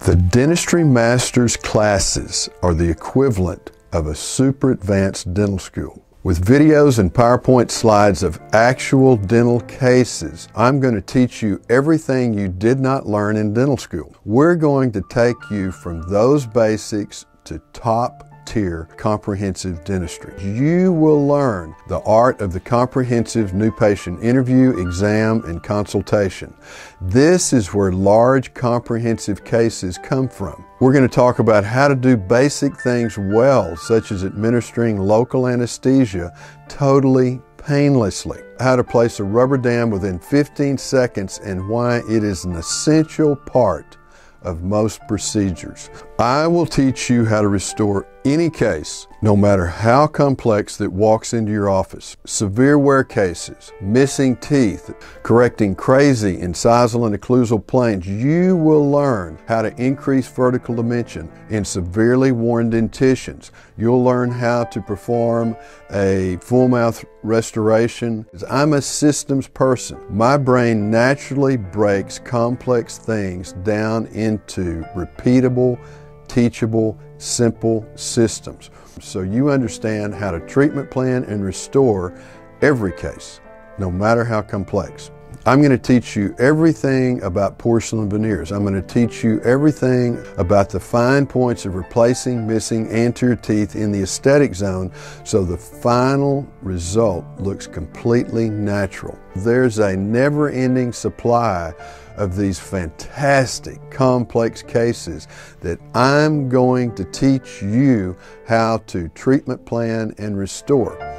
The Dentistry Masters classes are the equivalent of a super advanced dental school. With videos and PowerPoint slides of actual dental cases, I'm going to teach you everything you did not learn in dental school. We're going to take you from those basics to top-tier comprehensive dentistry. You will learn the art of the comprehensive new patient interview, exam, and consultation. This is where large comprehensive cases come from. We're going to talk about how to do basic things well, such as administering local anesthesia totally painlessly, how to place a rubber dam within 15 seconds, and why it is an essential part of most procedures. I will teach you how to restore any case, no matter how complex, that walks into your office. Severe wear cases, missing teeth, correcting crazy incisal and occlusal planes. You will learn how to increase vertical dimension in severely worn dentitions. You'll learn how to perform a full mouth restoration. I'm a systems person. My brain naturally breaks complex things down into repeatable, teachable, simple systems, so you understand how to treatment plan and restore every case, no matter how complex. I'm going to teach you everything about porcelain veneers. I'm going to teach you everything about the fine points of replacing missing anterior teeth in the aesthetic zone, so the final result looks completely natural. There's a never-ending supply of these fantastic complex cases that I'm going to teach you how to treatment plan and restore.